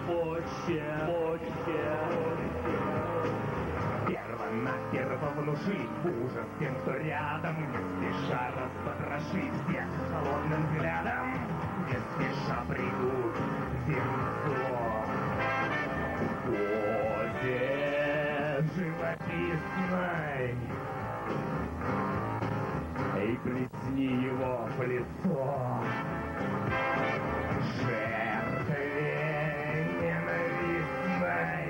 Перво-наперво внушить ужас тем, кто рядом, не спеша распотрошить всех холодным взглядом, не спеша придут зернцо. В позе живописной и плесни его в лицо. Жертве ненавистной.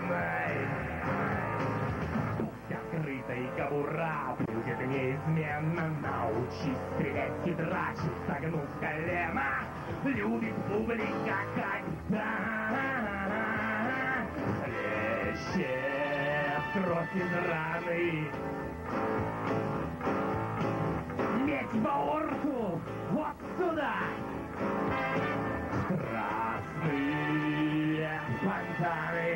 Открытой кобура будет неизменно. Научись стрелять хитраче, согнув колено. Любит публика когда хлещет кровь из раны. Медь в аорту, вот сюда. Красные фонтаны.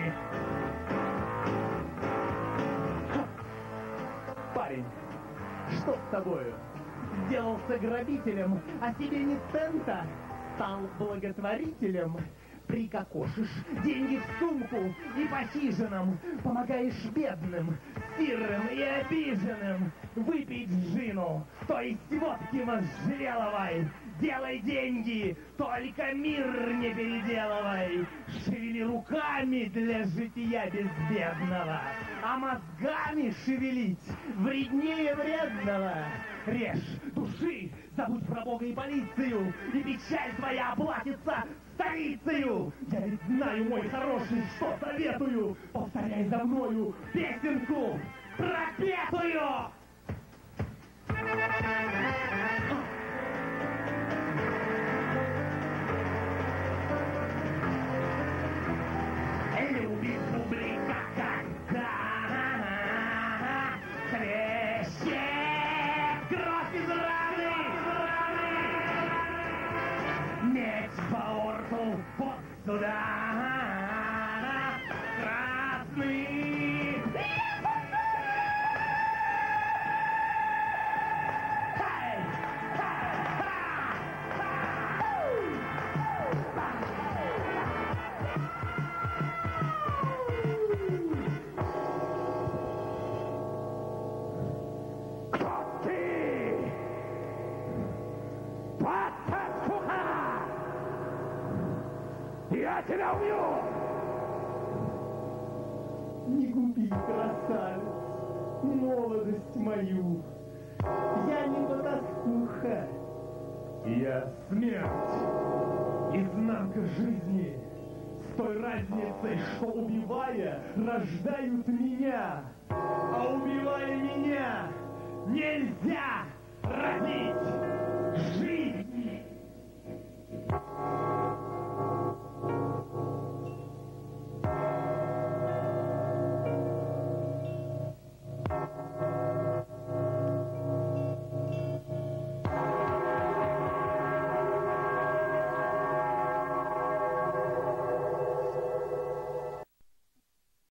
Парень, что с тобою? Сделался грабителем, а себе ни цента? Стал благотворителем? Прикокошишь деньги в сумку и по хижинам, помогаешь бедным, сирым и обиженным. Выпить джину, то есть водки можжевеловой. Делай деньги, только мир не переделывай. Шевели руками для жития безбедного, а мозгами шевелить вреднее вредного. Режь, души, забудь про Бога и полицию, и печаль твоя оплатится столицею. Я ведь знаю, мой хороший, что советую. Повторяй за мною песенку пропетую. Любит публика когда хлещет кровь из раны. Медь в аорту, вот сюда. Красный. Я тебя убью! Не губи, красавец, молодость мою. Я не потаскуха. Я смерть, изнанка жизни, с той разницей, что убивая, рождают меня, а убивая меня, нельзя родить жизнь.